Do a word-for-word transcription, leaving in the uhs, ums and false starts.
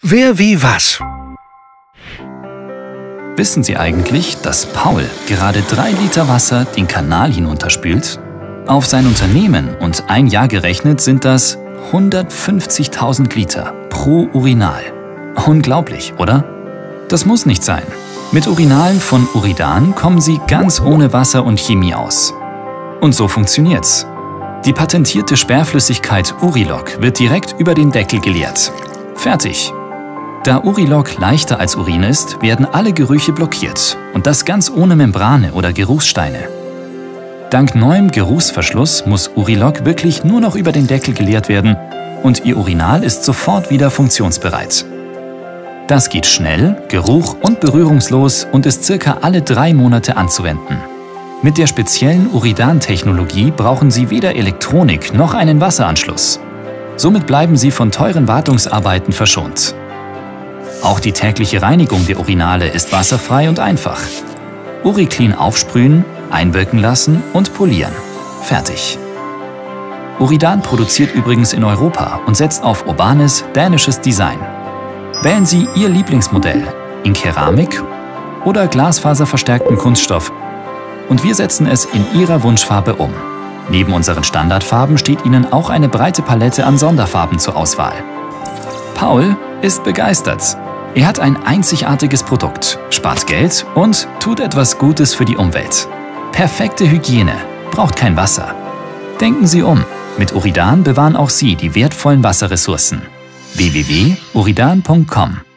Wer wie was? Wissen Sie eigentlich, dass Paul gerade drei Liter Wasser den Kanal hinunterspült? Auf sein Unternehmen und ein Jahr gerechnet sind das hundertfünfzigtausend Liter pro Urinal. Unglaublich, oder? Das muss nicht sein. Mit Urinalen von Uridan kommen Sie ganz ohne Wasser und Chemie aus. Und so funktioniert's. Die patentierte Sperrflüssigkeit Uriloc wird direkt über den Deckel geleert. Fertig. Da Uriloc leichter als Urin ist, werden alle Gerüche blockiert und das ganz ohne Membrane oder Geruchssteine. Dank neuem Geruchsverschluss muss Uriloc wirklich nur noch über den Deckel geleert werden und Ihr Urinal ist sofort wieder funktionsbereit. Das geht schnell, geruch- und berührungslos und ist circa alle drei Monate anzuwenden. Mit der speziellen Uridan-Technologie brauchen Sie weder Elektronik noch einen Wasseranschluss. Somit bleiben Sie von teuren Wartungsarbeiten verschont. Auch die tägliche Reinigung der Urinale ist wasserfrei und einfach. UriClean aufsprühen, einwirken lassen und polieren. Fertig. Uridan produziert übrigens in Europa und setzt auf urbanes, dänisches Design. Wählen Sie Ihr Lieblingsmodell in Keramik oder glasfaserverstärkten Kunststoff und wir setzen es in Ihrer Wunschfarbe um. Neben unseren Standardfarben steht Ihnen auch eine breite Palette an Sonderfarben zur Auswahl. Paul ist begeistert. Er hat ein einzigartiges Produkt, spart Geld und tut etwas Gutes für die Umwelt. Perfekte Hygiene, braucht kein Wasser. Denken Sie um, mit Uridan bewahren auch Sie die wertvollen Wasserressourcen. w w w punkt uridan punkt com